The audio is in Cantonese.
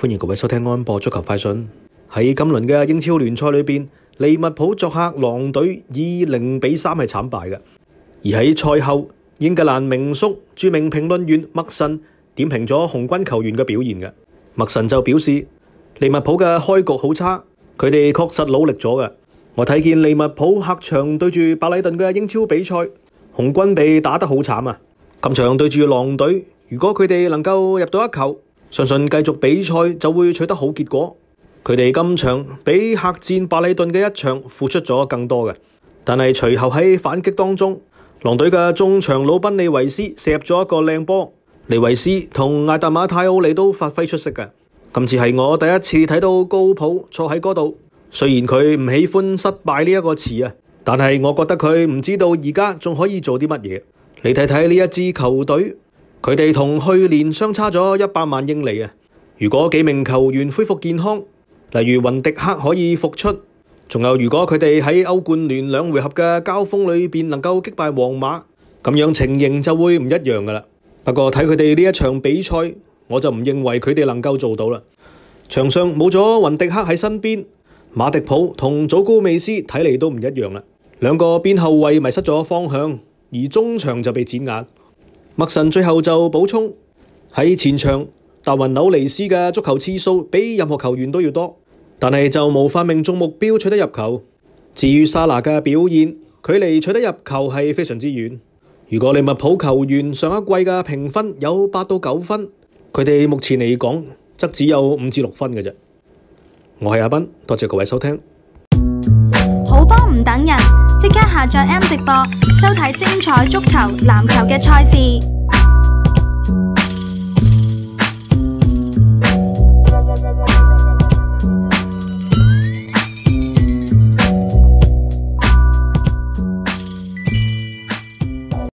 歡迎各位收聽安播足球快訊。喺今輪嘅英超聯賽裏邊，利物浦作客狼隊以0-3係慘敗嘅。而喺賽後，英格蘭名宿著名評論員麥神點評咗紅軍球員嘅表現嘅。麥神就表示，利物浦嘅開局好差，佢哋確實努力咗嘅。我睇見利物浦客場對住白禮頓嘅英超比賽，紅軍被打得好慘啊！今場對住狼隊，如果佢哋能夠入到一球，相信繼續比賽就會取得好結果。佢哋今場比客戰白禮頓嘅一場付出咗更多嘅，但係隨後喺反擊當中，狼隊嘅中場魯賓尼維斯射入咗一個靚波，尼維斯同艾達馬泰奧尼都發揮出色嘅。今次係我第一次睇到高普坐喺嗰度，雖然佢唔喜歡失敗呢一個詞啊，但係我覺得佢唔知道而家仲可以做啲乜嘢。你睇睇呢一支球隊，佢哋同去年相差咗100萬英里啊！如果幾名球員恢復健康，例如雲迪克可以復出，仲有如果佢哋喺歐冠聯2回合嘅交鋒裏邊能夠擊敗皇馬，咁樣情形就會唔一樣噶啦。不過睇佢哋呢一場比賽，我就唔認為佢哋能夠做到啦。場上冇咗雲迪克喺身邊，馬迪普同祖高美斯睇嚟都唔一樣啦。兩個邊後衛迷失咗方向，而中場就被碾壓。麥神最後就補充，喺前場達雲紐尼斯嘅足球次數比任何球員都要多，但係就無法命中目標取得入球。至於沙拿嘅表現，距離取得入球係非常之遠。如果利物浦球員上一季嘅評分有8到9分，佢哋目前嚟講則只有5至6分嘅啫。我係阿斌，多謝各位收聽。 好波唔等人，即刻下載 M 直播收睇精彩足球、籃球嘅賽事。